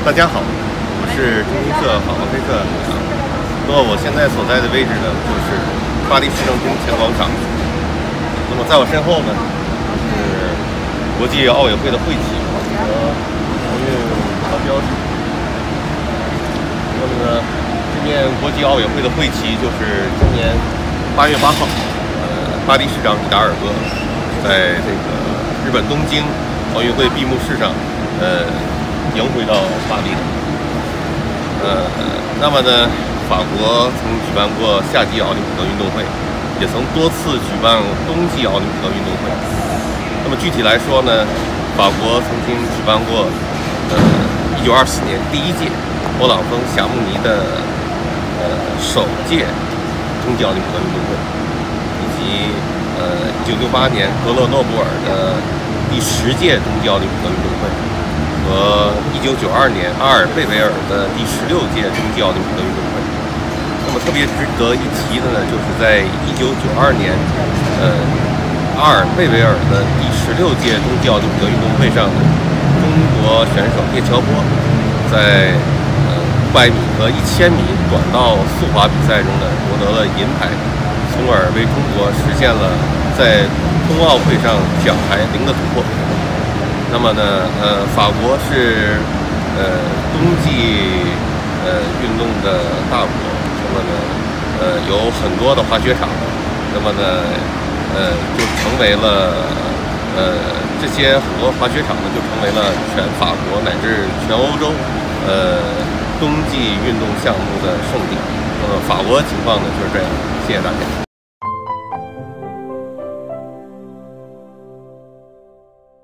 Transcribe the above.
大家好，我是中新社法国推特那么我现在所在的位置呢，就是巴黎市政厅前广场。那么在我身后呢，是国际奥委会的会旗和奥运国标志。那么呢，这面国际奥委会的会旗就是今年8月8号，巴黎市长伊达尔戈在这个日本东京奥运会闭幕式上，迎回到巴黎的。那么呢，法国曾举办过夏季奥林匹克运动会，也曾多次举办冬季奥林匹克运动会。那么具体来说呢，法国曾经举办过1924年第一届勃朗峰霞慕尼的首届冬季奥林匹克运动会，以及1968年格勒诺布尔的第10届冬季奥林匹克运动会，和1992年阿尔贝维尔的第16届冬季奥林匹克运动会。那么特别值得一提的呢，就是在1992年，阿尔贝维尔的第16届冬季奥林匹克运动会上呢，中国选手叶乔波在500米和1000米短道速滑比赛中呢夺得了银牌，从而为中国实现了在冬奥会上奖牌零的突破。那么呢，法国是冬季运动的大国，那么呢，有很多的滑雪场，那么呢，就成为了这些很多滑雪场呢，就成为了全法国乃至全欧洲冬季运动项目的圣地。那么法国情况呢就是这样，谢谢大家。